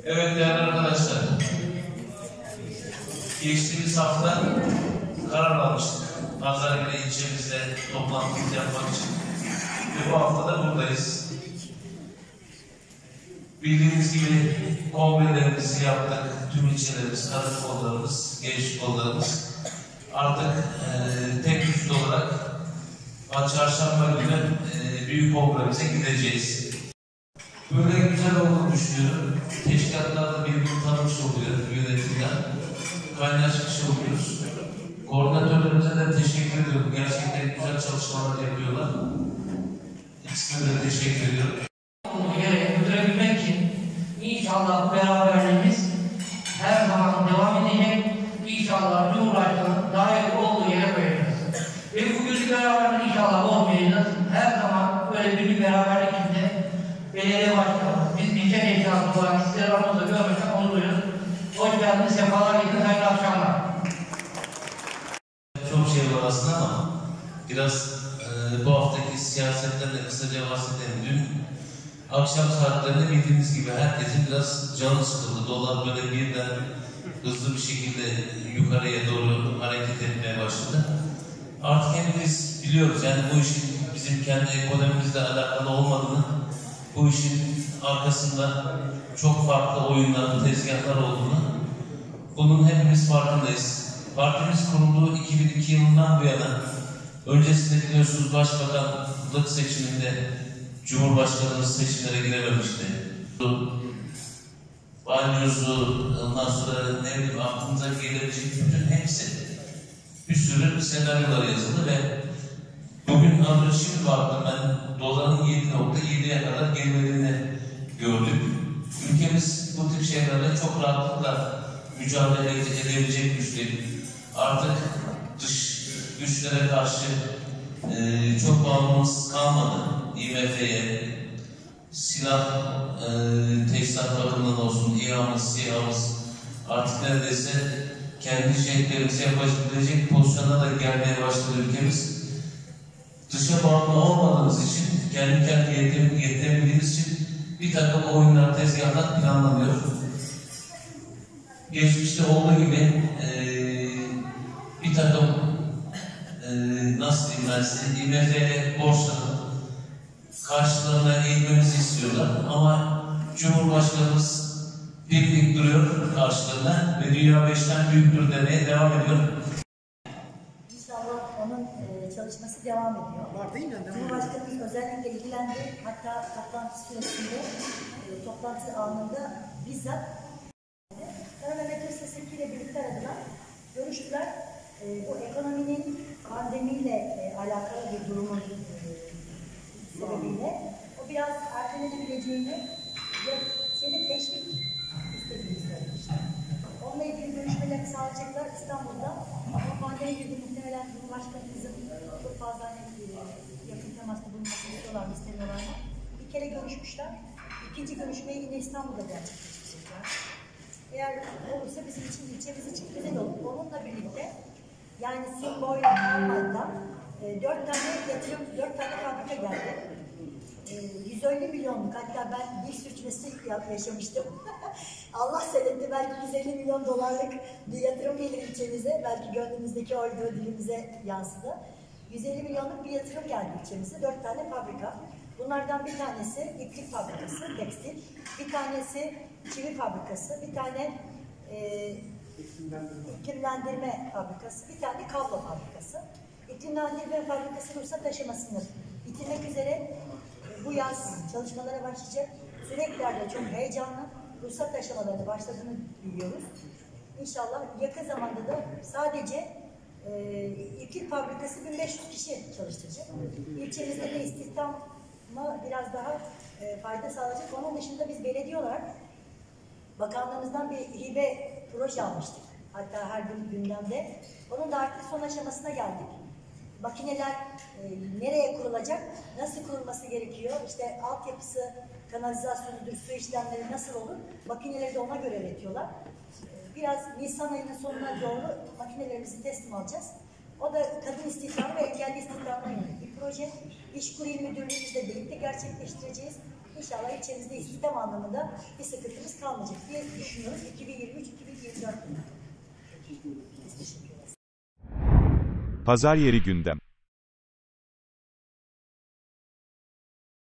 Evet değerli arkadaşlar, geçtiğimiz hafta karar almıştık. Pazarkale ilçemizde toplantımızı yapmak için. Ve bu hafta da buradayız. Bildiğiniz gibi kongrelerimizi yaptık. Tüm ilçelerimiz, kadın kollarımız, genç kollarımız artık tek vücut olarak çarşamba günü büyük kongremize gideceğiz. Böyle güzel olduğunu düşünüyorum. Teşkilatlarda birbirini tanımış oluyor yönetimden. Kaynaşmış oluyoruz. Koordinatörlerimize de teşekkür ediyorum. Gerçekten güzel çalışmalar yapıyorlar. İkisine de teşekkür ediyorum. Bu yere götürebilmek için inşallah bu beraberliğimiz her zaman devam edecek. İnşallah Cumhurbaşkanı dair olduğu yere koyacağız. Ve bugünkü beraberlik inşallah olmayacağız. Her zaman böyle bir beraberlik içinde belediye başkanı, biz ilçe teşkilatı olarak sizleri aramızda görmekten onurluyuz. Hoş geldiniz, sefalar getirdiniz, hayırlı akşamlar. Çok şey var aslında ama biraz bu haftaki siyasetten de kısaca bahsedelim. Dün akşam saatlerinde bildiğiniz gibi herkesin biraz canı sıkıldı. Dolar böyle birden hızlı bir şekilde yukarıya doğru hareket etmeye başladı. Artık hepimiz biliyoruz yani bu işin bizim kendi ekonomimizle alakalı olmadığını, bu işin arkasında çok farklı oyunlar, tezgahlar olduğunu, bunun hepimiz farkındayız. Partimiz kurulduğu 2002 yılından bu yana, öncesinde biliyorsunuz başbakanlık seçiminde Cumhurbaşkanımız seçimlere girememişti. Banyosu, ondan sonra ne bileyim aklımıza gelebilecek bütün hepsi bir sürü senaryolar yazıldı ve bugün az önce şimdi baktım ben doların 7.7'ye kadar gerilediğini gördük. Ülkemiz bu tip şeylerle çok rahatlıkla mücadele edebilecek güçte. Artık dış güçlere karşı çok bağımlımız kalmadı. IMF'ye, silah teçhizat bakımından olsun, İHA'mız, SİHA'mız artık neredeyse kendi şeylerimizi yapabilecek pozisyona da gelmeye başladı ülkemiz. Dışa bağımlı olmadığımız için, kendi yetebildiğimiz için bir takım oyunlar, tezgahlar planlanıyor. Geçmişte olduğu gibi bir takım nasıl diyeyim ben size, IMF borçlarını karşılarına eğilmemizi istiyorlar ama Cumhurbaşkanımız dik duruyor karşılarına ve dünya 5'ten büyüktür demeye devam ediyor. İnşallah onun çalışması devam ediyor. Cumhurbaşkanımız özellikle ilgilendi. Hatta toplantı süresinde, toplantı anında bizzat Kara Mehmet Öztürk ile birlikte aradılar. Görüştüler. Bu ekonominin pandemiyle alakalı bir durumun sebebiyle o biraz ertelenebileceğini ve seni teşvik istediğini söylemişler. Onunla ilgili görüşmeleri sağlayacaklar İstanbul'da. Ama pandemi gibi muhtemelen Cumhurbaşkanımızın çok fazla yakın temasla bulunmasını istiyorlar, istemiyorlar mı? Bir kere görüşmüşler. İkinci görüşmeyi yine İstanbul'da gerçekleştirecekler. Eğer olursa bizim için, ilçemiz için güzel olur. Onunla birlikte yani Simbol Almanya'dan 4 tane yatırım, 4 tane fabrika geldi. 150 milyonluk, hatta ben bir sürçmesi yaşamıştım. Allah senetti, belki 150 milyon dolarlık bir yatırım gelir ilçemize, belki gönlümüzdeki oydu, dilimize yansıdı. 150 milyonluk bir yatırım geldi ilçemize, 4 tane fabrika. Bunlardan bir tanesi iplik fabrikası, tekstil, bir tanesi çivi fabrikası, bir tane iklimlendirme fabrikası, bir tane kablo fabrikası. İklimlendirme fabrikası ruhsat aşamasını bitirmek üzere bu yaz çalışmalara başlayacak. Süreklerde çok heyecanlı. Ruhsat aşamalarına başladığını biliyoruz. İnşallah yakın zamanda da sadece iplik fabrikası 1500 kişi çalıştıracak. İlçemizde de istihdama biraz daha fayda sağlayacak. Onun dışında biz belediye olarak bakanlığımızdan bir hibe proje almıştık. Hatta her gün gündemde. Onun da artık son aşamasına geldik. Makineler nereye kurulacak, nasıl kurulması gerekiyor, işte altyapısı, kanalizasyonudur, su işlemleri nasıl olur, makineleri de ona göre üretiyorlar. Biraz Nisan ayının sonuna doğru makinelerimizi teslim alacağız. O da kadın istihdamı ve engelli istihdamına yönelik bir proje. İşkur İl Müdürlüğümüzle birlikte gerçekleştireceğiz. İnşallah ilçemizde istihdam anlamında bir sıkıntımız kalmayacak diye düşünüyoruz 2023-2024 yılında. Teşekkür ederiz. Pazar yeri gündem.